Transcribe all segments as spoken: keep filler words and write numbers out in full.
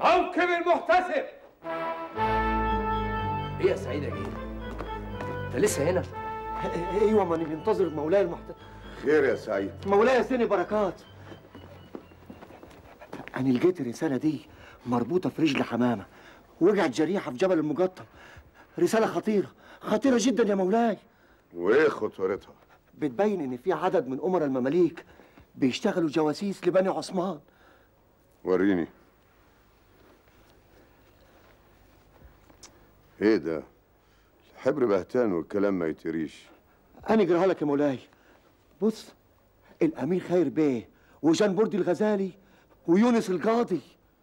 موكب المحتسب. ايه يا سعيد يا جيل؟ انت لسه هنا؟ ايوه، ماني بنتظر مولاي المحتسب. خير يا سعيد؟ مولاي سيني بركات، انا لقيت الرساله دي مربوطه في رجل حمامه، وقعت جريحه في جبل المقطم. رساله خطيره خطيره جدا يا مولاي. وايه خطورتها؟ بتبين ان في عدد من امراء المماليك بيشتغلوا جواسيس لبني عثمان. وريني. ايه ده؟ الحبر بهتان والكلام ما يتريش. انا اقراها لك يا مولاي. بص، الامير خير بيه وجان بردي الغزالي ويونس القاضي.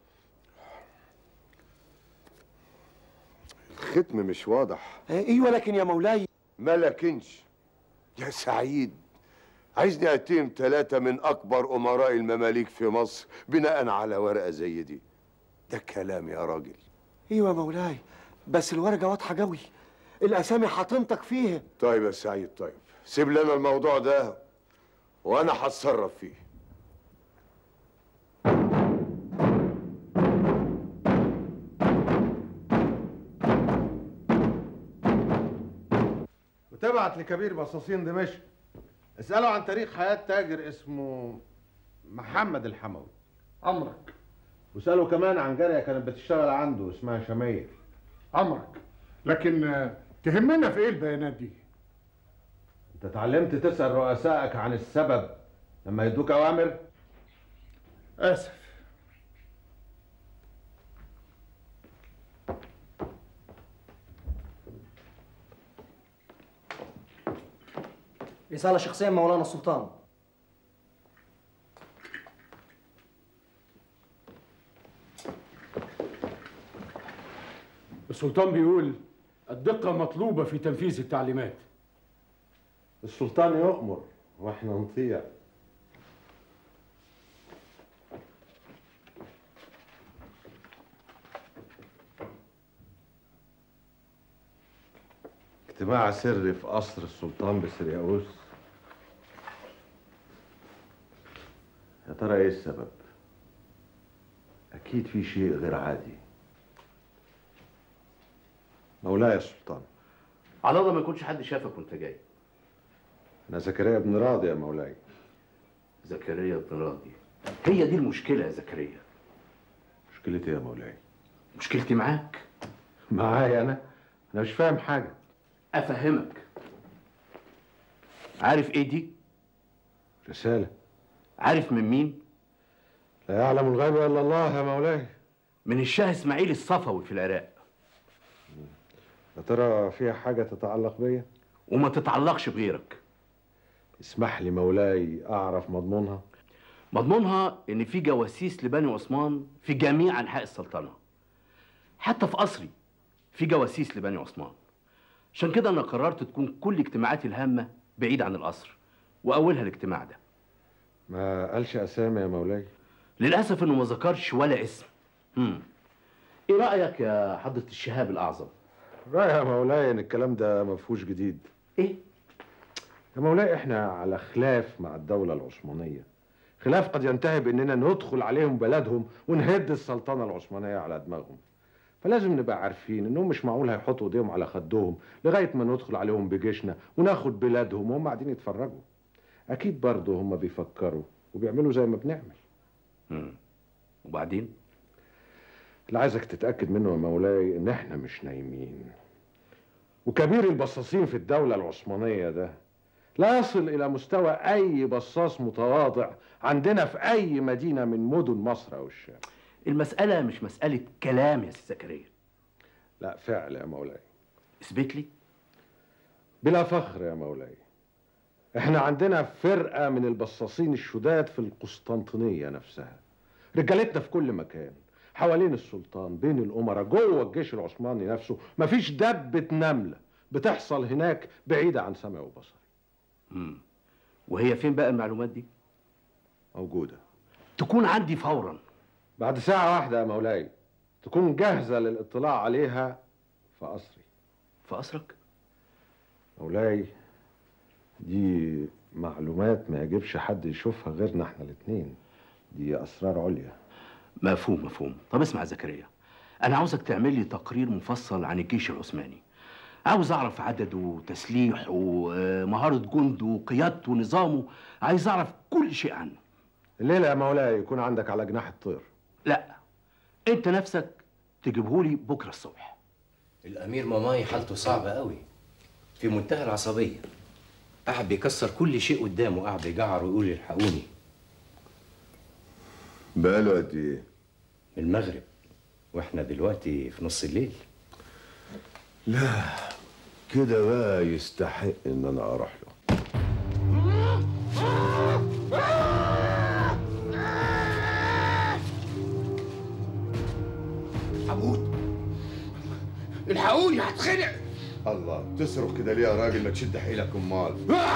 الختم مش واضح. ايوه لكن يا مولاي. ما لكنش يا سعيد. عايزني اتهم ثلاثة من اكبر امراء المماليك في مصر بناء على ورقة زي دي؟ ده كلام يا راجل. ايوه يا مولاي، بس الورقة واضحة قوي، الاسامي هتنطق فيها. طيب يا سعيد، طيب سيب لنا الموضوع ده وانا هتصرف فيه. وتبعت لكبير بصاصين دمشق، اسأله عن تاريخ حياة تاجر اسمه محمد الحموي. أمرك. واسأله كمان عن جارية كانت بتشتغل عنده اسمها شمية. أمرك، لكن تهمنا في إيه البيانات دي؟ أنت اتعلمت تسأل رؤسائك عن السبب لما يدوك أوامر؟ آسف. رسالة شخصية من مولانا السلطان. السلطان بيقول الدقة مطلوبة في تنفيذ التعليمات. السلطان يؤمر واحنا نطيع. اجتماع سري في قصر السلطان بسرياوس. يا ترى ايه السبب؟ اكيد في شيء غير عادي. مولاي السلطان، على الله ما يكونش حد شافك وانت جاي. انا زكريا بن راضي يا مولاي. زكريا بن راضي، هي دي المشكلة يا زكريا. مشكلتي يا مولاي؟ مشكلتي معاك. معايا انا؟ انا مش فاهم حاجة. افهمك. عارف ايه دي؟ رسالة. عارف من مين؟ لا يعلم الغيب الا الله يا مولاي. من الشاه اسماعيل الصفوي في العراق. يا ترى فيها حاجة تتعلق بيا؟ وما تتعلقش بغيرك. اسمح لي مولاي اعرف مضمونها. مضمونها ان في جواسيس لبني عثمان في جميع انحاء السلطنة. حتى في قصري في جواسيس لبني عثمان. عشان كده انا قررت تكون كل اجتماعاتي الهامة بعيد عن القصر، واولها الاجتماع ده. ما قالش اسامي يا مولاي؟ للاسف انه ما ذكرش ولا اسم. امم ايه رايك يا حضرة الشهاب الاعظم؟ رأي يا مولاي ان الكلام ده ما فيهوش جديد. ايه يا مولاي؟ احنا على خلاف مع الدولة العثمانية، خلاف قد ينتهي باننا ندخل عليهم بلدهم ونهد السلطنة العثمانية على دماغهم. فلازم نبقى عارفين انهم مش معقول هيحطوا ايديهم على خدهم لغاية ما ندخل عليهم بجيشنا وناخد بلادهم وهم قاعدين يتفرجوا. اكيد برضه هم بيفكروا وبيعملوا زي ما بنعمل. امم وبعدين؟ اللي عايزك تتأكد منه يا مولاي ان احنا مش نايمين. وكبير البصاصين في الدولة العثمانية ده لا يصل الى مستوى اي بصاص متواضع عندنا في اي مدينة من مدن مصر او الشام. المسألة مش مسألة كلام يا سي زكريا. لا فعل يا مولاي. اثبت لي. بلا فخر يا مولاي، احنا عندنا فرقة من البصاصين الشداد في القسطنطينية نفسها. رجالتنا في كل مكان، حوالين السلطان، بين الأمراء، جوه الجيش العثماني نفسه. مفيش دبة نملة بتحصل هناك بعيدة عن سمعي وبصري. امم وهي فين بقى المعلومات دي؟ موجودة. تكون عندي فورا. بعد ساعة واحدة يا مولاي تكون جاهزة للاطلاع عليها في قصري. في قصرك؟ مولاي دي معلومات ما يجبش حد يشوفها غيرنا احنا الاتنين، دي أسرار عليا. مفهوم مفهوم. طب اسمع يا زكريا، انا عاوزك تعمل لي تقرير مفصل عن الجيش العثماني. عاوز اعرف عدده وتسليحه ومهاره جنده وقيادته ونظامه. عايز اعرف كل شيء عنه. الليله يا مولاي يكون عندك على جناح الطير. لا، انت نفسك تجيبهولي بكره الصبح. الامير ماماي حالته صعبه قوي، في منتهى العصبيه، قاعد بيكسر كل شيء قدامه، قاعد بيجعر ويقول الحقوني. بقاله قد ايه؟ المغرب، واحنا دلوقتي في نص الليل. لا كده بقى يستحق ان انا اروح له. هموت، الحقوني هتخنق. الله، تصرخ كده ليه يا راجل؟ ما تشد حيلك امال.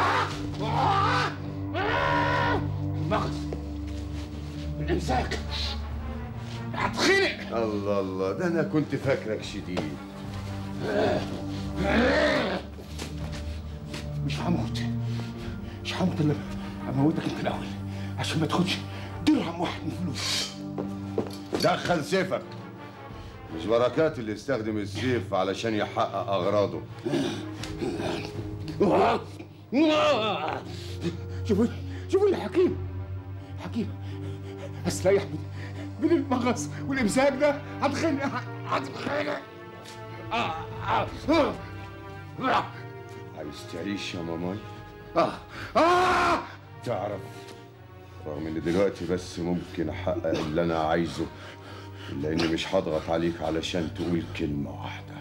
المغص، الامساك، هتخنق. الله الله، ده انا كنت فاكرك شديد. مش هموت، مش هموت الا اموتك انت الاول عشان ما تاخدش درهم واحد من فلوس. دخل سيفك. مش بركات اللي يستخدم السيف علشان يحقق اغراضه. شوفوا شوفوا يا حكيم، حكيم استريح من من المغص والامساك ده. هتخنق هتخنق. عايز تعيش يا ماماي؟ آه آه تعرف، رغم ان دلوقتي بس ممكن احقق اللي انا عايزه، الا اني مش هضغط عليك علشان تقول كلمه واحده.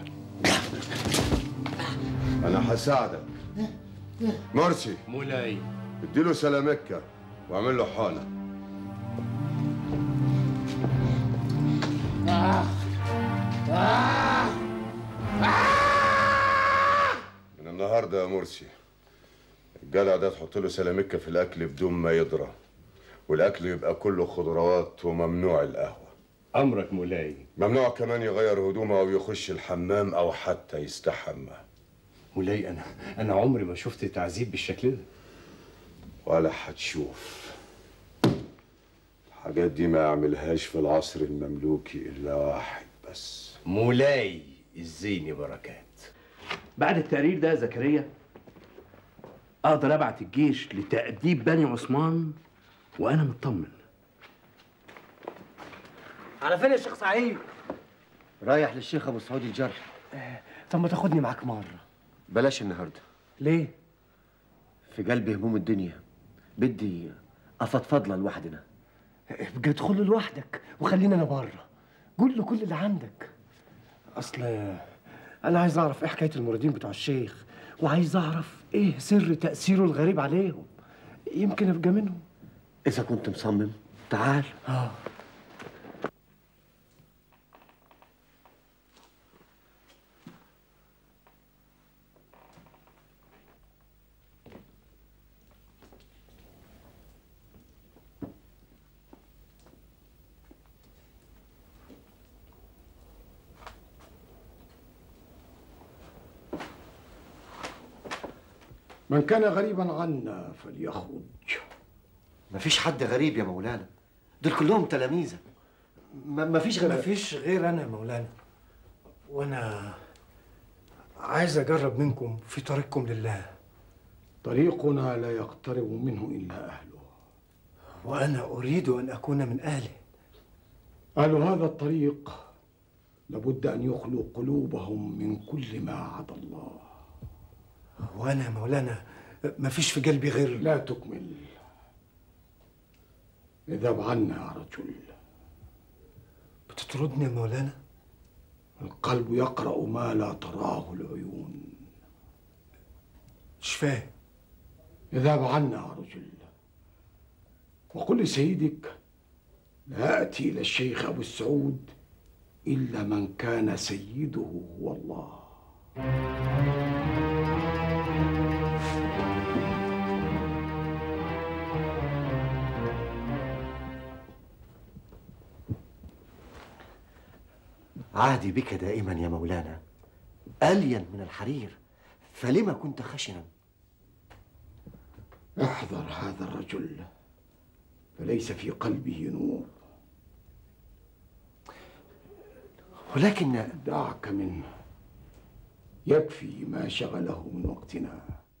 انا هساعدك. مرسي، مولاي، اديله سلامكه واعمل له حانه. آه آه من النهارده يا مرسي الجدع ده تحط له سلامكه في الاكل بدون ما يضرب، والاكل يبقى كله خضروات وممنوع القهوه. امرك مولاي. ممنوع كمان يغير هدومه او يخش الحمام او حتى يستحمى. مولاي، انا انا عمري ما شفت تعذيب بالشكل ده. ولا هتشوف. الحاجات دي ما يعملهاش في العصر المملوكي الا واحد بس. مولاي الزيني بركات. بعد التقرير ده يا زكريا اقدر ابعت الجيش لتأديب بني عثمان وانا مطمن. على فين يا شيخ سعيد؟ رايح للشيخ ابو سعود الجرح. طب ما تاخدني معاك مرة. بلاش النهارده. ليه؟ في قلب هموم الدنيا، بدي افضفض له لوحدنا. ابقى ادخل له لوحدك وخلينا انا بره. قول له كل اللي عندك. اصل انا عايز اعرف ايه حكايه المريدين بتوع الشيخ، وعايز اعرف ايه سر تاثيره الغريب عليهم. يمكن ابقى منهم. اذا كنت مصمم تعال. اه من كان غريبا عنا فليخرج. مفيش حد غريب يا مولانا، دول كلهم تلاميذك. مفيش غير مفيش غير انا يا مولانا، وانا عايز اجرب منكم في طريقكم لله. طريقنا لا يقترب منه الا اهله، وانا اريد ان اكون من اهله. اهل هذا الطريق لابد ان يخلوا قلوبهم من كل ما عدا الله. وانا يا مولانا مفيش في قلبي غير. لا تكمل. اذهب عنا يا رجل. بتطردني يا مولانا؟ القلب يقرأ ما لا تراه العيون. مش فاهم. اذهب عنا يا رجل، وقل لسيدك لا أتي إلى الشيخ أبو السعود إلا من كان سيده هو الله. عهدي بك دائما يا مولانا ألين من الحرير، فلما كنت خشنا؟ احذر هذا الرجل، فليس في قلبه نور. ولكن دعك منه، يكفي ما شغله من وقتنا.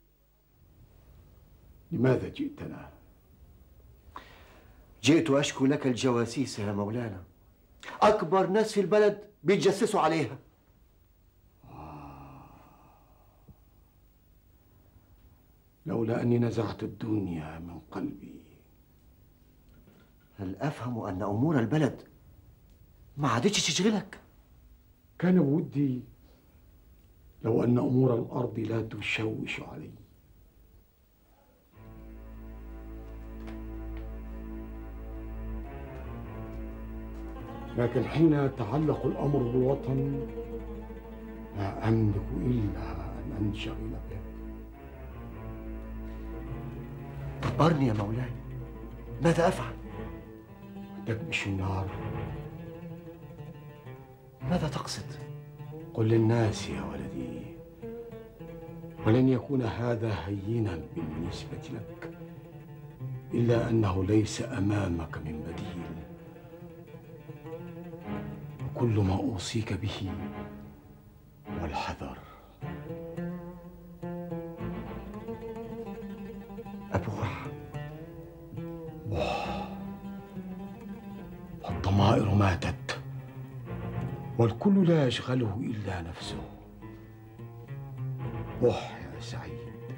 لماذا جئتنا؟ جئت أشكو لك الجواسيس يا مولانا، أكبر ناس في البلد بيتجسسوا عليها. آه. لولا أني نزعت الدنيا من قلبي. هل أفهم أن أمور البلد ما عادتش تشغلك؟ كان بودي لو أن أمور الأرض لا تشوش علي. لكن حين يتعلق الأمر بالوطن لا أملك إلا أن أنشغل به. أخبرني يا مولاي، ماذا أفعل؟ تكبش النار. ماذا تقصد؟ قل للناس يا ولدي، ولن يكون هذا هينا بالنسبة لك، إلا أنه ليس أمامك من بديل. كل ما أوصيك به هو الحذر. أبوح بوح. الضمائر ماتت، والكل لا يشغله إلا نفسه. بوح يا سعيد،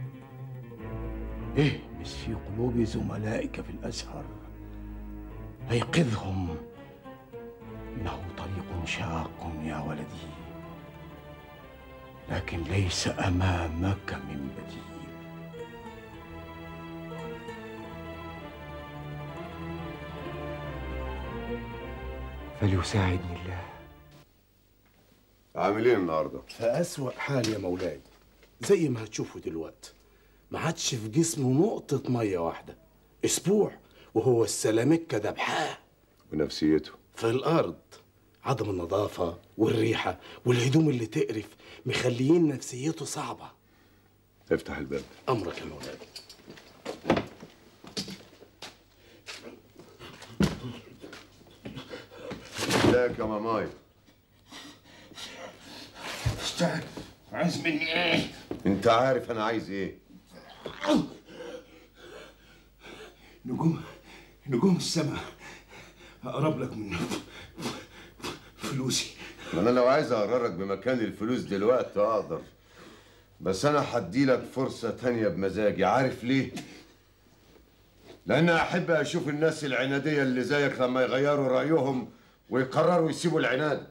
اهمس في قلوب زملائك في الأزهر، أيقظهم إنه طريق شاق يا ولدي، لكن ليس أمامك من بديل. فليساعدني الله. عامل ايه النهارده؟ في أسوأ حال يا مولاي، زي ما هتشوفوا دلوقتي. ما عادش في جسمه نقطة مية واحدة، أسبوع وهو السلامكة دبحاه. ونفسيته؟ في الأرض. عدم النظافة والريحة والهدوم اللي تقرف مخليين نفسيته صعبة. افتح الباب. أمرك يا مولاي. لاك يا ماماي. استعد، عايز مني ايه؟ انت عارف انا عايز ايه؟ نجوم نجوم السماء اقرب لك من فلوسي. انا لو عايز اقررك بمكان الفلوس دلوقتي اقدر، بس انا هديلك فرصة تانية بمزاجي. عارف ليه؟ لان احب اشوف الناس العنادية اللي زيك لما يغيروا رأيهم ويقرروا يسيبوا العناد.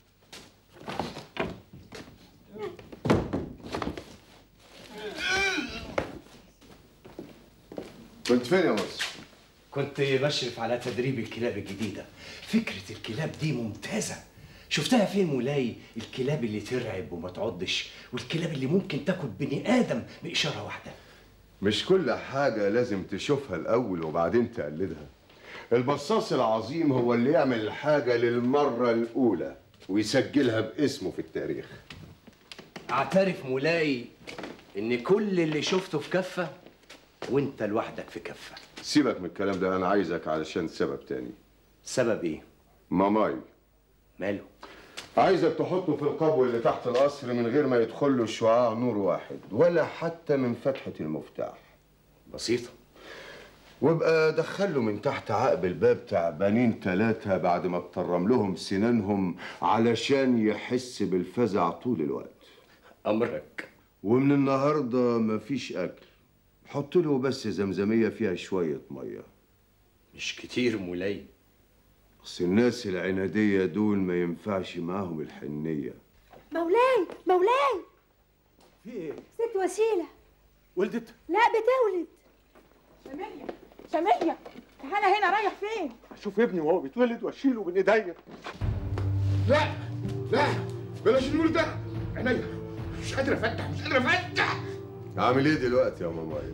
كنت فين يا مصر؟ كنت بشرف على تدريب الكلاب الجديدة. فكرة الكلاب دي ممتازة. شفتها فين مولاي؟ الكلاب اللي ترعب وما تعضش، والكلاب اللي ممكن تاكل بني آدم بإشارة واحدة. مش كل حاجة لازم تشوفها الأول وبعدين تقلدها. البصاص العظيم هو اللي يعمل الحاجة للمرة الأولى ويسجلها باسمه في التاريخ. اعترف مولاي إن كل اللي شفته في كفة وانت لوحدك في كفة. سيبك من الكلام ده، أنا عايزك علشان سبب تاني. سبب إيه؟ ماماي ماله؟ عايزك تحطه في القبو اللي تحت القصر من غير ما يدخل له شعاع نور واحد ولا حتى من فتحة المفتاح. بسيطة. وابقى دخله من تحت عقب الباب تعبانين ثلاثة بعد ما تطرم لهم سنانهم علشان يحس بالفزع طول الوقت. أمرك. ومن النهاردة مفيش أكل، حط له بس زمزمية فيها شوية مية. مش كتير مولاي. بس الناس العنادية دول ما ينفعش معاهم الحنية. مولاي مولاي، في ايه؟ ست وسيلة. ولدت؟ لا بتولد. سمية سمية، تعالى هنا. رايح فين؟ اشوف ابني وهو بيتولد واشيله بين ايديا. لا لا بلاش النور ده، عينيا مش قادر افتح مش قادر افتح. عامل ايه دلوقتي يا ماماي؟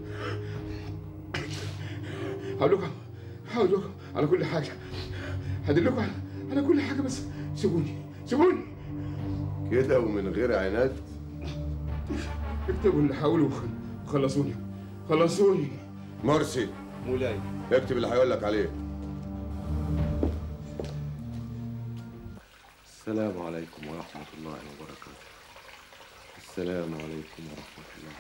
هقول لكم هقول لكم على كل حاجة، هدلكم على على كل حاجة، بس سيبوني سيبوني كده ومن غير عناد. اكتبوا اللي حاولوا وخلصوني خلصوني. مرسي مولاي اكتب اللي هيقول لك عليه. السلام عليكم ورحمة الله وبركاته. السلام عليكم ورحمة الله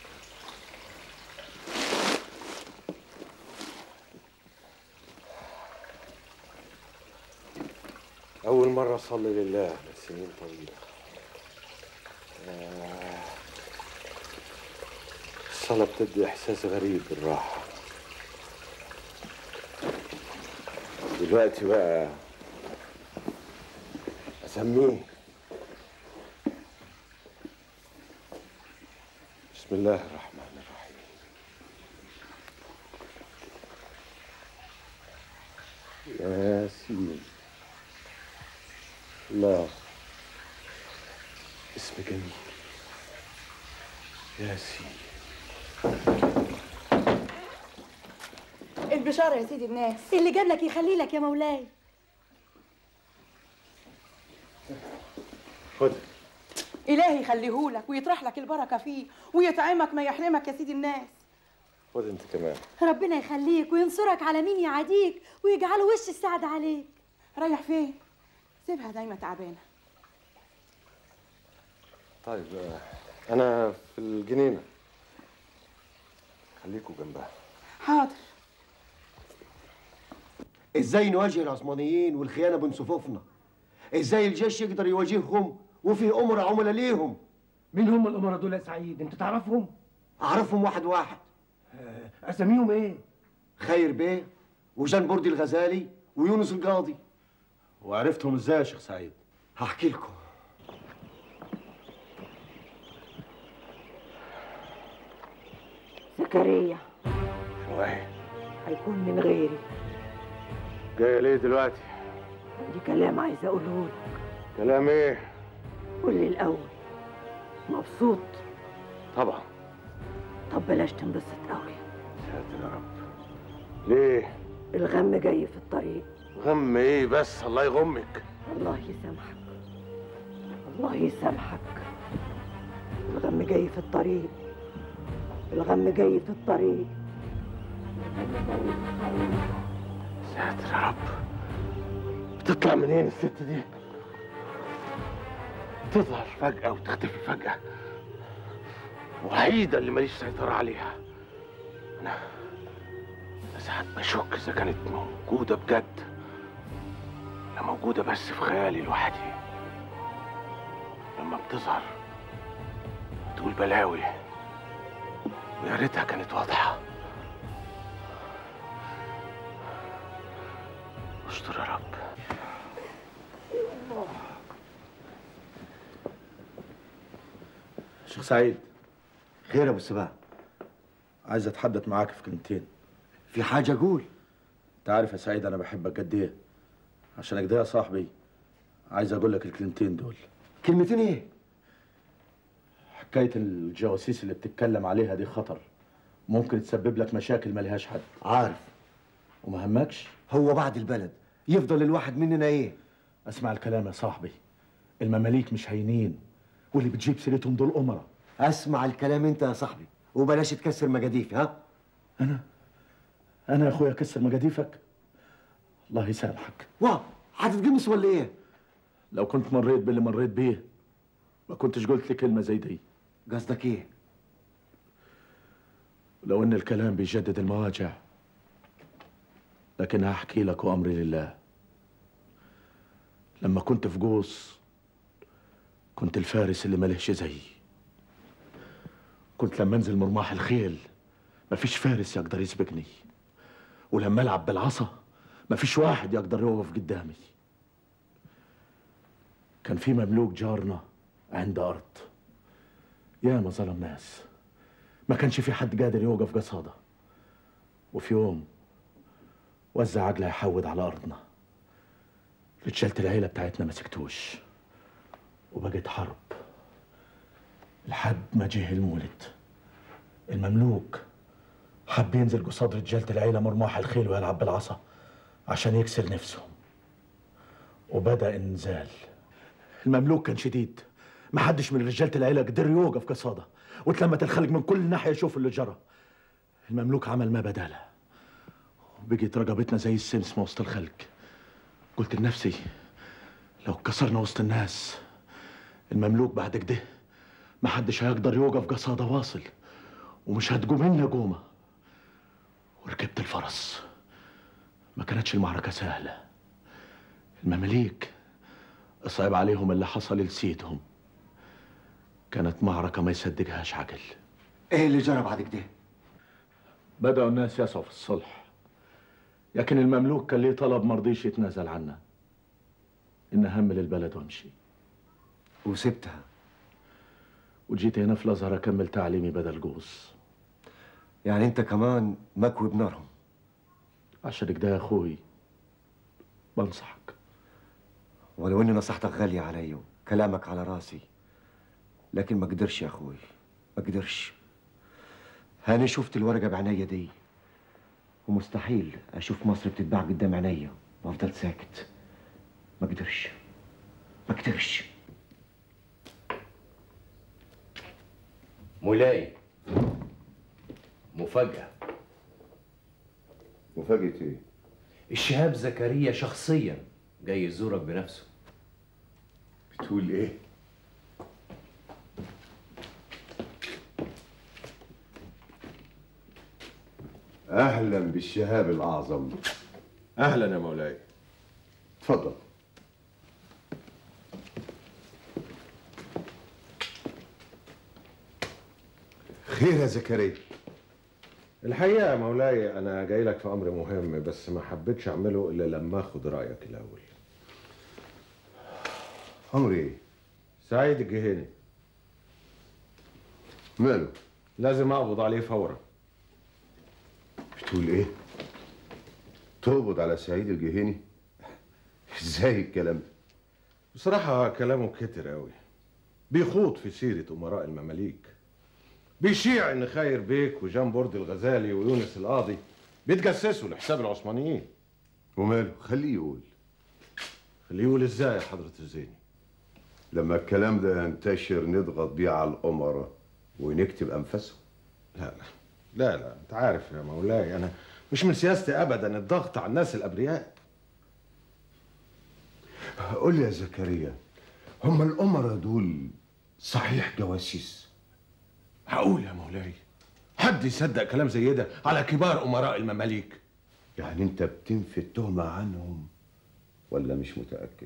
وبركاته. أول مرة أصلي لله من سنين طويلة. آه. الصلاة بتدي إحساس غريب بالراحة. دلوقتي بقى أسميه بسم الله الرحمن الرحيم. ياسين. الله، اسم جميل. ياسين. البشارة يا سيدي الناس. اللي جاب لك يخلي لك يا مولاي. خد. إلهي يخليهولك ويطرح لك البركة فيه ويطعمك ما يحرمك يا سيدي الناس. خد انت كمان. ربنا يخليك وينصرك على مين يعاديك ويجعله وش السعد عليك. رايح فين؟ سيبها دايما تعبانة. طيب أنا في الجنينة، خليكوا جنبها. حاضر. ازاي نواجه العثمانيين والخيانه بين صفوفنا؟ ازاي الجيش يقدر يواجههم وفي امراء عملاء ليهم؟ مين هم الامراء دول يا سعيد؟ انت تعرفهم؟ اعرفهم واحد واحد. اساميهم ايه؟ خير بيه وجان بردي الغزالي ويونس القاضي. وعرفتهم ازاي يا شيخ سعيد؟ هحكي لكم. زكريا شوية هيكون من غيري. جاية ليه دلوقتي؟ عندي كلام عايزه اقوله لك. كلام ايه؟ قول لي الاول، مبسوط؟ طبعا. طب بلاش تنبسط قوي. ساتر يا رب. ليه؟ الغم جاي في الطريق. غم ايه بس؟ الله يغمك. الله يسامحك، الله يسامحك. الغم جاي في الطريق، الغم جاي في الطريق. ساتر يا رب. بتطلع منين الست دي؟ تظهر فجأة وتختفي فجأة. وحيدة اللي ماليش سيطرة عليها. أنا أنا ساعات بشك إذا كانت موجودة بجد ولا موجودة بس في خيالي لوحدي. لما بتظهر بتقول بلاوي ويا ريتها كانت واضحة. استر يا رب. شيخ سعيد. خير يا ابو السباع. عايز اتحدث معاك في كلمتين. في حاجه اقول. انت عارف يا سعيد انا بحبك قد ايه. عشان كده يا صاحبي عايز اقول لك الكلمتين دول. كلمتين ايه؟ حكايه الجواسيس اللي بتتكلم عليها دي خطر، ممكن تسبب لك مشاكل ما لهاش حد. عارف. وما همكش؟ هو بعد البلد يفضل الواحد مننا ايه؟ اسمع الكلام يا صاحبي، المماليك مش هينين واللي بتجيب سيرتهم دول امراء. اسمع الكلام انت يا صاحبي وبلاش تكسر مجاديفي. ها؟ انا انا يا اخويا اكسر مجاديفك؟ الله يسامحك. واه هتتجمس ولا ايه؟ لو كنت مريت باللي مريت بيه ما كنتش قلت لي كلمه زي دي. قصدك ايه؟ لو ان الكلام بيجدد المواجع، لكن هحكي لك وامري لله. لما كنت في جوص كنت الفارس اللي ملهش زيي. كنت لما انزل مرماح الخيل مفيش فارس يقدر يسبقني، ولما العب بالعصا مفيش واحد يقدر يوقف قدامي. كان في مملوك جارنا عند ارض ياما ظلم ناس، ما كانش في حد قادر يوقف قصاده. وفي يوم وزع عجله يحود على ارضنا. رجالة العيله بتاعتنا ما سكتوش وبقت حرب لحد ما جه المولد. المملوك حب ينزل قصاد رجالة العيله مرماح الخيل ويلعب بالعصا عشان يكسر نفسهم، وبدأ النزال. المملوك كان شديد، ما حدش من رجالة العيله قدر يوقف قصاده، واتلمت الخلق من كل ناحيه يشوف اللي جرى. المملوك عمل ما بداله وبقيت رقبتنا زي السمس وسط الخلق. قلت لنفسي لو اتكسرنا وسط الناس المملوك بعد كده محدش هيقدر يوقف قصادة واصل، ومش هتقوم لنا قومة. وركبت الفرس. ما كانتش المعركة سهلة. المماليك صعب عليهم اللي حصل لسيدهم. كانت معركة ما يصدقهاش عقل. ايه اللي جرى بعد كده؟ بدأوا الناس يسعوا في الصلح، لكن المملوك كان ليه طلب مرضيش يتنازل عنه، إن أهمل البلد وأمشي. وسبتها وجيت هنا في الأزهر أكمل تعليمي بدل جوز. يعني أنت كمان مكوي بنارهم؟ عشان كده يا أخوي بنصحك. ولو إن نصيحتك غالية علي وكلامك على راسي، لكن ما قدرش يا أخوي، ما قدرش. هاني شفت الورقة بعينيا دي، ومستحيل أشوف مصر بتتباع قدام عينيا وأفضل ساكت. ما قدرش، ما قدرش. مولاي، مفاجأة. مفاجأة ايه؟ الشهاب زكريا شخصيا جاي يزورك بنفسه. بتقول ايه؟ اهلا بالشهاب الاعظم. اهلا يا مولاي. اتفضل. خير يا زكريا؟ الحقيقة يا مولاي أنا جاي لك في أمر مهم، بس ما حبيتش أعمله إلا لما أخد رأيك الأول. أمر إيه؟ سعيد الجهيني. ماله؟ لازم أقبض عليه فورا. بتقول إيه؟ تقبض على سعيد الجهيني؟ إزاي الكلام ده؟ بصراحة كلامه كتر أوي. بيخوض في سيرة أمراء المماليك. بيشيع ان خير بيك وجان برد الغزالي ويونس القاضي بيتجسسوا لحساب العثمانيين. وماله؟ خليه يقول. خليه يقول ازاي يا حضرة الزيني؟ لما الكلام ده ينتشر نضغط بيه على الأمراء ونكتب أنفاسهم. لا لا لا لا انت عارف يا مولاي انا مش من سياستي ابدا الضغط على الناس الابرياء. قول لي يا زكريا، هم الأمراء دول صحيح جواسيس؟ هقول يا مولاي، حد يصدق كلام زي ده على كبار امراء المماليك؟ يعني انت بتنفي التهمه عنهم ولا مش متاكد؟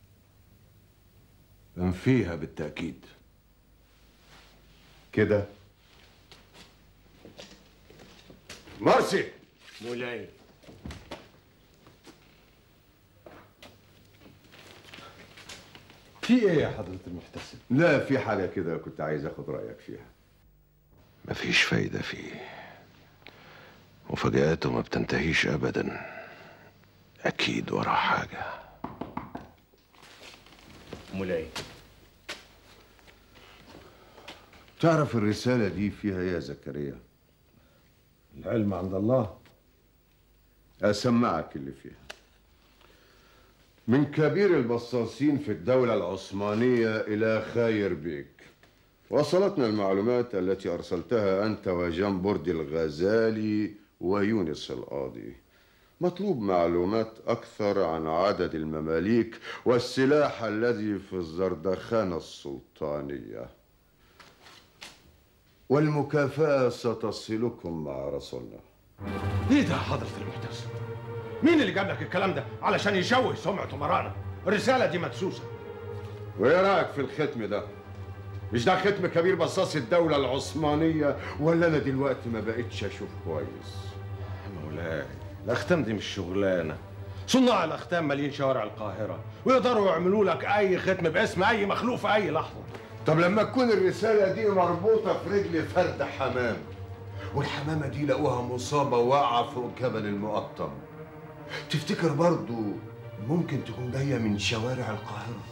بنفيها بالتاكيد. كده مرسي. مولاي. في ايه يا حضرة المحتسب؟ لا في حاجه كده كنت عايز اخد رايك فيها. مفيش فايدة فيه، مفاجآته ما بتنتهيش أبدا، أكيد وراه حاجة. مولاي، تعرف الرسالة دي فيها ايه يا زكريا؟ العلم عند الله. أسمعك اللي فيها. من كبير البصاصين في الدولة العثمانية إلى خير بيك، وصلتنا المعلومات التي أرسلتها أنت وجان برد الغزالي ويونس القاضي. مطلوب معلومات أكثر عن عدد المماليك والسلاح الذي في الزردخانة السلطانية، والمكافأة ستصلكم مع رسولنا. ايه ده يا حضرة المحتسب؟ مين اللي جاب لك الكلام ده علشان يشوه سمعة أمراءنا؟ الرسالة دي مدسوسة. وإيه رأيك في الختم ده؟ مش ده ختم كبير بصاص الدولة العثمانية ولا أنا دلوقتي ما بقتش أشوف كويس؟ مولاي الأختام دي مش شغلانة. صناع الأختام مالين شوارع القاهرة ويقدروا يعملوا لك أي ختم باسم أي مخلوق في أي لحظة. طب لما تكون الرسالة دي مربوطة في رجل فرد حمام، والحمامة دي لقوها مصابة واقعة فوق جبل المقطم، تفتكر برضو ممكن تكون جاية من شوارع القاهرة؟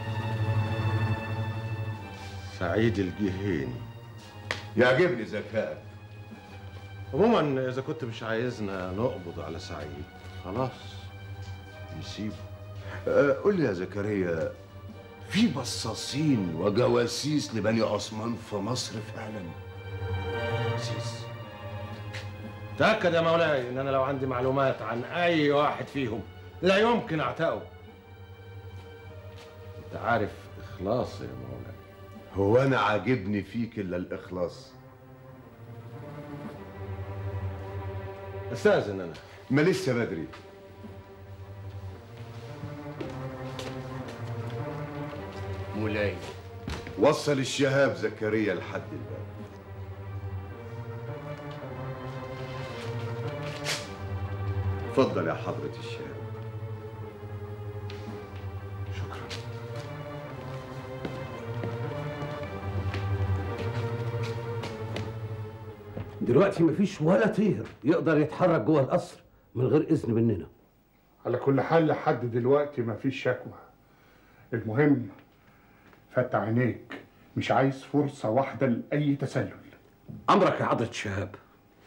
سعيد الجهيني. يعجبني ذكائك. عموما إذا كنت مش عايزنا نقبض على سعيد خلاص نسيبه. أه قول لي يا زكريا، في بصاصين وجواسيس لبني عثمان في مصر فعلا؟ جواسيس؟ تأكد يا مولاي إن أنا لو عندي معلومات عن أي واحد فيهم لا يمكن أعتقه. انت عارف اخلاص يا مولاي. هو انا عاجبني فيك الا الاخلاص؟ استاذن انا. ما لسه بدري. مولاي وصل الشهاب زكريا لحد الباب. اتفضل يا حضرة الشهاب. شكرا. دلوقتي مفيش ولا طير يقدر يتحرك جوه القصر من غير اذن مننا. على كل حال لحد دلوقتي مفيش شكوى. المهم فتح عينيك، مش عايز فرصة واحدة لأي تسلل. أمرك يا حضرة الشهاب.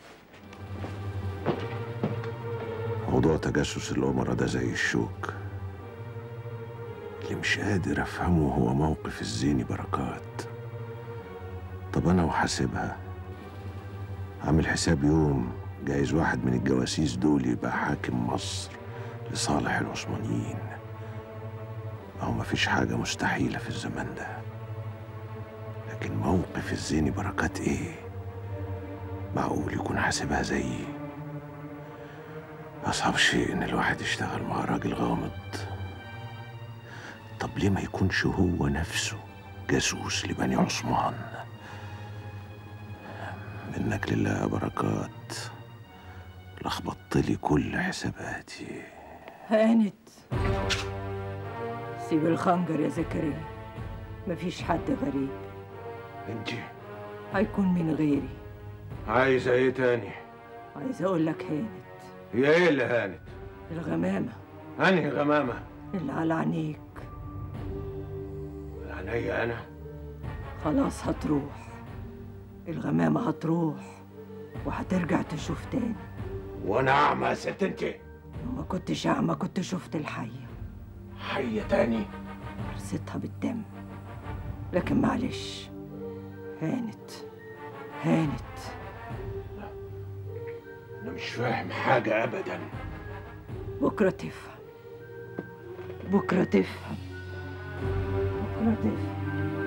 موضوع تجسس الأمراء ده زي الشوك. اللي مش قادر أفهمه هو موقف الزيني بركات. طب أنا وحاسبها عامل حساب يوم جايز واحد من الجواسيس دول يبقى حاكم مصر لصالح العثمانيين. أو مفيش حاجة مستحيلة في الزمن ده. لكن موقف الزيني بركات إيه؟ معقول يكون حاسبها زيي؟ أصعب شيء إن الواحد يشتغل مع راجل غامض. طب ليه ما يكونش هو نفسه جاسوس لبني عثمان؟ منك لله يا بركات، لخبطت لي كل حساباتي. هانت. سيب الخنجر يا زكريا، مفيش حد غريب. انتي هيكون من غيري. عايزة ايه تاني؟ عايزة اقول لك هانت. هي ايه اللي هانت؟ الغمامة. انهي غمامة؟ اللي على عينيك. عينيا انا؟ خلاص هتروح. الغمامة هتروح وهترجع تشوف تاني. وانا اعمى يا ست انتي؟ لو ما كنتش اعمى كنت شفت الحية. حية تاني؟ رصتها بالدم. لكن معلش، هانت هانت. انا مش فاهم حاجة ابدا. بكرة تفهم، بكرة تفهم، بكرة تفهم.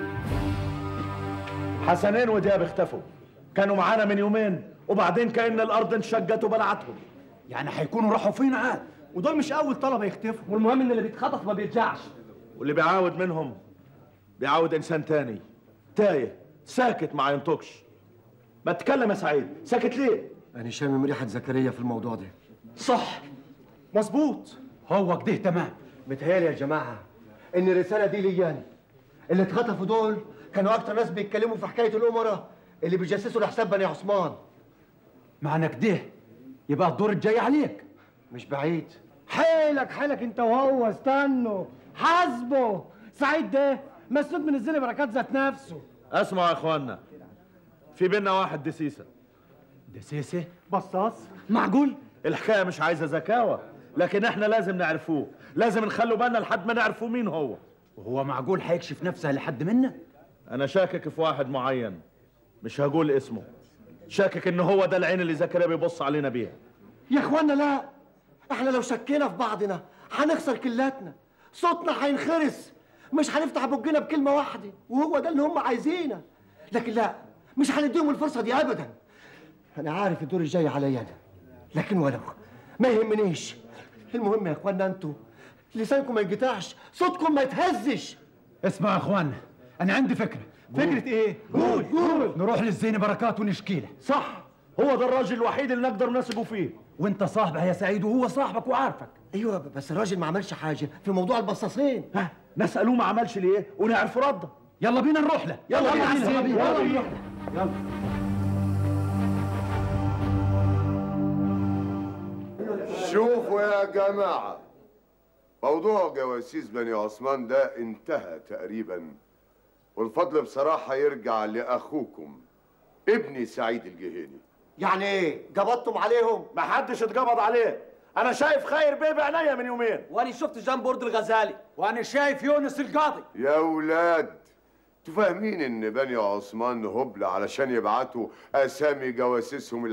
حسنين ودياب اختفوا، كانوا معانا من يومين وبعدين كأن الأرض انشقت وبلعتهم. يعني هيكونوا راحوا فين عاد؟ ودول مش أول طلبة يختفوا، والمهم إن اللي بيتخطف ما بيرجعش. واللي بيعاود منهم بيعاود إنسان تاني تايه ساكت ما ينطقش. بتكلم يا سعيد، ساكت ليه؟ أنا شامم ريحة زكريا في الموضوع ده. صح، مظبوط، هو كده تمام. متهيألي يا جماعة إن الرسالة دي لياني. اللي اتخطفوا دول كانوا أكتر ناس بيتكلموا في حكاية الأمراء اللي بيجسسوا لحساب بني عثمان. معنى كده يبقى الدور الجاي عليك. مش بعيد. حيلك حيلك انت وهو، استنوا حاسبه. سعيد ده مسنود من الزين بركات ذات نفسه. اسمعوا يا اخوانا، في بينا واحد دسيسه. دسيسه؟ بصاص؟ معقول؟ الحكايه مش عايزه زكاوه، لكن احنا لازم نعرفوه، لازم نخلوا بالنا لحد ما نعرفوا مين هو. وهو معقول هيكشف نفسه لحد منا؟ انا شاكك في واحد معين، مش هقول اسمه. شاكك ان هو ده العين اللي زكريا بيبص علينا بيها. يا اخوانا لا، احنا لو شكينا في بعضنا هنخسر كلاتنا، صوتنا هينخرس، مش هنفتح بقنا بكلمه واحده، وهو ده اللي هم عايزينه. لكن لا، مش هنديهم الفرصه دي ابدا. انا عارف الدور الجاي عليا انا، لكن ولو ما يهمنيش. المهم يا اخوانا انتوا لسانكم ما ينقطعش، صوتكم ما يتهزش. اسمع يا اخوانا، انا عندي فكره. قول. فكره ايه؟ قول قول. نروح للزين بركات ونشكي له. صح، هو ده الراجل الوحيد اللي نقدر نثقوا فيه. وانت صاحبه يا سعيد وهو صاحبك وعارفك. ايوه بس الراجل ما عملش حاجه في موضوع البصاصين. ها نسالوه ما عملش ليه ونعرف رده. يلا بينا نروح له. يلا, يلا بينا يلا بينا يلا بينا يلا. شوفوا يا جماعة، موضوع جواسيس بني عثمان ده انتهى تقريبا، والفضل بصراحة يرجع لأخوكم ابني سعيد الجهيني. يعني ايه؟ قبضتم عليهم؟ ما حدش اتقبض عليه. انا شايف خير بيه بعينيا من يومين، وانا شفت جان بورد الغزالي، وانا شايف يونس القاضي. يا ولاد انتوا فاهمين ان بني عثمان هبل علشان يبعتوا اسامي جواسيسهم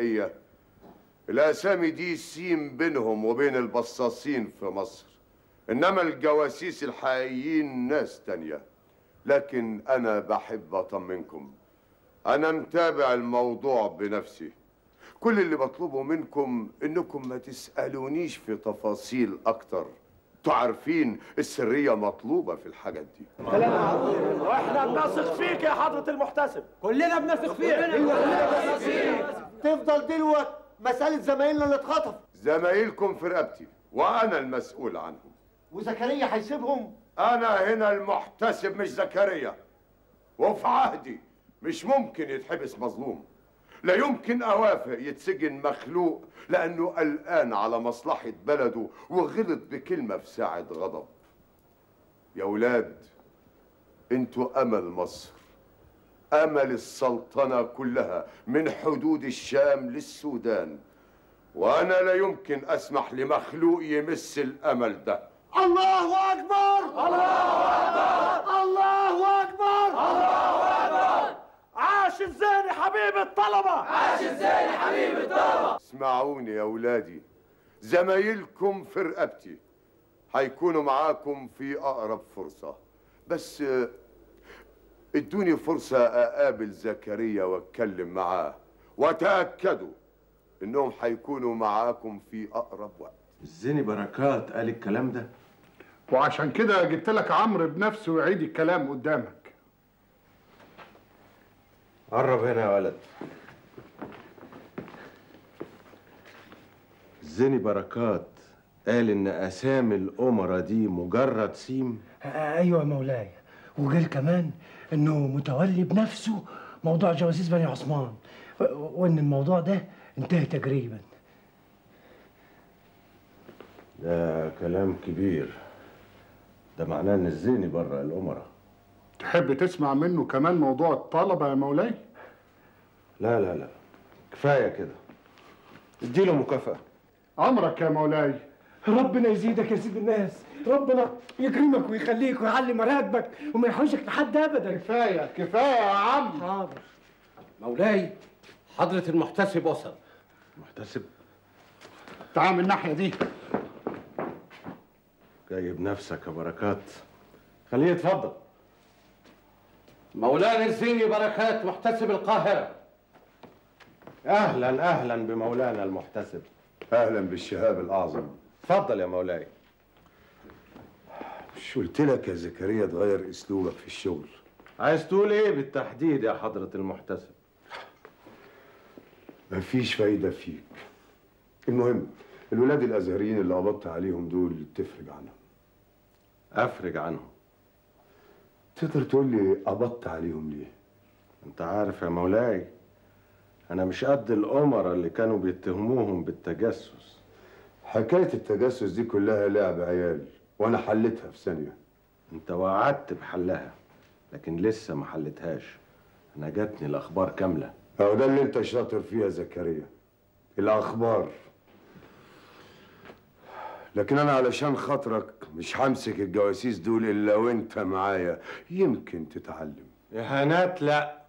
الحقيقيه؟ الاسامي دي سيم بينهم وبين البصاصين في مصر، إنما الجواسيس الحقيقيين ناس تانية. لكن أنا بحب أطمنكم، أنا متابع الموضوع بنفسي. كل اللي بطلبه منكم إنكم ما تسألونيش في تفاصيل أكتر. انتوا عارفين السرية مطلوبة في الحاجات دي. واحنا بنثق فيك يا حضرة المحتسب. كلنا بنثق فيك. تفضل دلوقتي مسألة زمايلنا اللي اتخطفوا. زمايلكم في رقبتي وأنا المسؤول عنهم. وزكريا هيسيبهم؟ أنا هنا المحتسب مش زكريا، وفي عهدي مش ممكن يتحبس مظلوم. لا يمكن أوافق يتسجن مخلوق لأنه قلقان على مصلحة بلده وغلط بكلمة في ساعة غضب. يا ولاد، انتوا أمل مصر، أمل السلطنة كلها من حدود الشام للسودان، وأنا لا يمكن أسمح لمخلوق يمس الأمل ده. الله أكبر! الله أكبر! الله أكبر! الله أكبر! عاش الزاني حبيب الطلبة! عاش الزاني حبيب الطلبة! اسمعوني يا ولادي، زمايلكم في رقبتي هيكونوا معاكم في أقرب فرصة، بس ادوني فرصة أقابل زكريا وأتكلم معاه، وتأكدوا إنهم هيكونوا معاكم في أقرب وقت. الزيني بركات قال الكلام ده؟ وعشان كده جبت لك عمرو بنفسه يعيد الكلام قدامك. قرب هنا يا ولد. الزيني بركات قال ان اسامي الامراء دي مجرد سيم. ايوه يا مولاي، وقال كمان انه متولي بنفسه موضوع جواسيس بني عثمان، وان الموضوع ده انتهى تقريبا. ده كلام كبير، ده معناه ان الزيني بره الامراء. تحب تسمع منه كمان موضوع الطلبة يا مولاي؟ لا لا لا، كفايه كده، اديله مكافأة. أمرك يا مولاي. ربنا يزيدك يا سيد الناس، ربنا يكرمك ويخليك ويعلي مراتبك وما يحوشك لحد ابدا. كفايه كفايه يا عم. حاضر. مولاي، حضرة المحتسب وصل. محتسب؟ تعال من الناحيه دي. جاي بنفسك يا بركات، خليه يتفضل. مولانا الزيني بركات محتسب القاهرة. اهلا اهلا بمولانا المحتسب. اهلا بالشهاب الاعظم. اتفضل يا مولاي. مش قلت لك يا زكريا تغير اسلوبك في الشغل؟ عايز تقول ايه بالتحديد يا حضرة المحتسب؟ مفيش فايدة فيك. المهم الولاد الازهريين اللي قبضت عليهم دول تفرج عنهم. افرج عنهم؟ تقدر تقول لي قبضت عليهم ليه؟ انت عارف يا مولاي انا مش قد الامراء اللي كانوا بيتهموهم بالتجسس. حكاية التجسس دي كلها لعب عيال، وانا حلتها في ثانية. انت وعدت بحلها لكن لسه ما حلتهاش. انا جاتني الاخبار كاملة. اهو ده اللي انت شاطر فيها زكريا، الاخبار. لكن انا علشان خاطرك مش همسك الجواسيس دول الا وانت معايا، يمكن تتعلم. اهانات لا.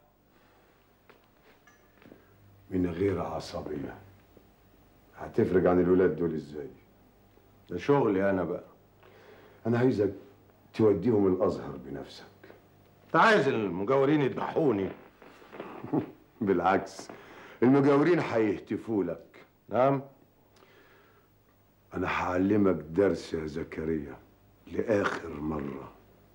من غير عصبية. هتفرج عن الولاد دول ازاي؟ ده شغلي انا بقى. انا عايزك توديهم الازهر بنفسك. انت عايز المجاورين يذبحوني؟ بالعكس، المجاورين هيهتفوا لك. نعم. انا هعلمك درس يا زكريا لاخر مره.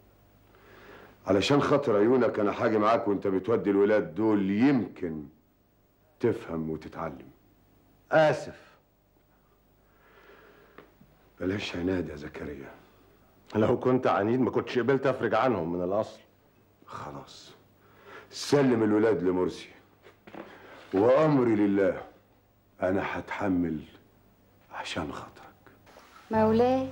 علشان خاطر عيونك انا هاجي معاك وانت بتودي الولاد دول، يمكن تفهم وتتعلم. اسف. بلاش عناد يا زكريا. لو كنت عنيد ما كنتش قبلت افرج عنهم من الاصل. خلاص، سلم الولاد لمرسي، وامري لله. انا هتحمل عشان خاطرك. مولاي،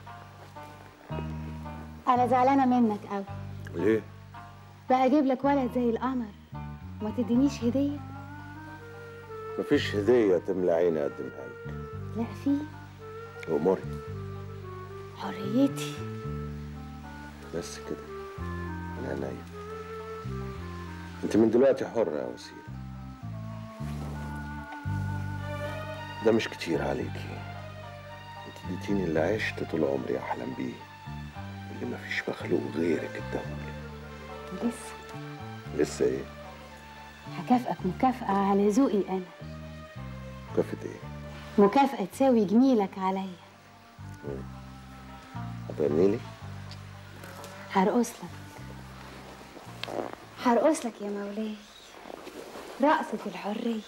انا زعلانه منك قوي. ليه؟ بقى اجيب لك ولد زي القمر وما تدينيش هديه؟ مفيش هديه تملى عيني اقدمها لك. لا في. اموري. حريتي. بس كده، انا عينيا. انت من دلوقتي حرة يا وسيلة. ده مش كتير عليكي. انت اديتيني اللي عشت طول عمري احلم بيه، واللي مفيش مخلوق غيرك اداهولي. لسه لسه ايه؟ هكافئك مكافأة على ذوقي أنا. مكافأة ايه؟ مكافأة تساوي جميلك عليا. هتغني لي؟ هرقص لك هرقص لك يا مولاي رقصة الحرية.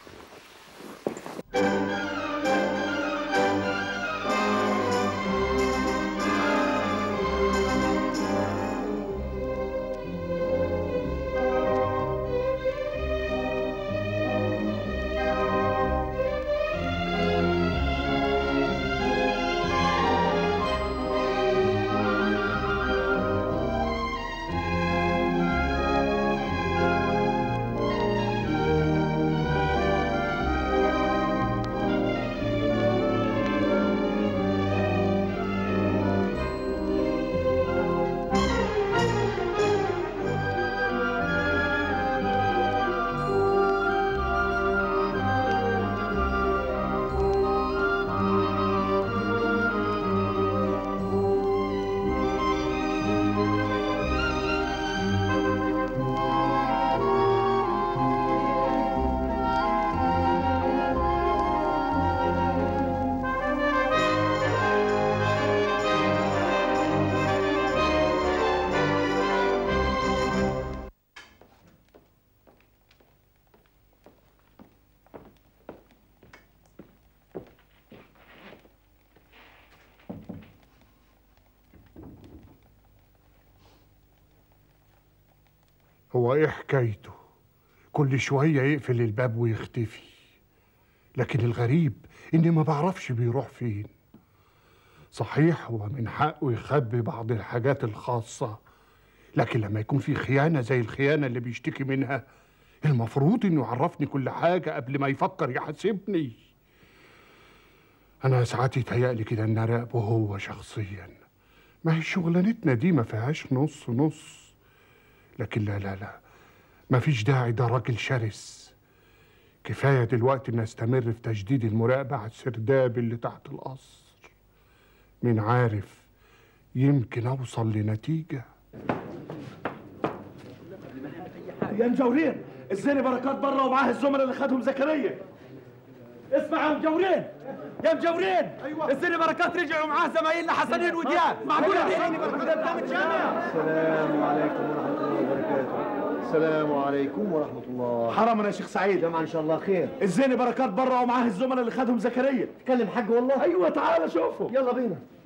هو ايه حكايته؟ كل شوية يقفل الباب ويختفي، لكن الغريب اني ما بعرفش بيروح فين. صحيح هو من حقه يخبي بعض الحاجات الخاصة، لكن لما يكون في خيانة زي الخيانة اللي بيشتكي منها المفروض انه يعرفني كل حاجة قبل ما يفكر يحاسبني. انا ساعات يتهيألي كده ان اراقبه هو شخصيا. ما هي شغلانتنا دي ما فيهاش نص نص، لكن لا لا لا ما فيش داعي، ده راجل شرس. كفاية دلوقتي ان استمر في تجديد المراقبة على السرداب اللي تحت القصر. مين عارف يمكن اوصل لنتيجة. يا مجاورين، الزيني بركات بره ومعاه الزملاء اللي خدهم زكريا. اسمع يا مجاورين، يا مجاورين، ايوه الزيني بركات رجع ومعاه زمايلنا حسنين ودياب. معقوله دي؟ الزيني بركات قدام الجامع. السلام عليكم ورحمة الله وبركاته. السلام عليكم ورحمة الله. حرمنا يا شيخ سعيد. جماعة إن شاء الله خير. الزيني بركات بره ومعاه الزملاء اللي خدهم زكريا. تكلم حاج والله؟ أيوه تعالى شوفه. يلا بينا.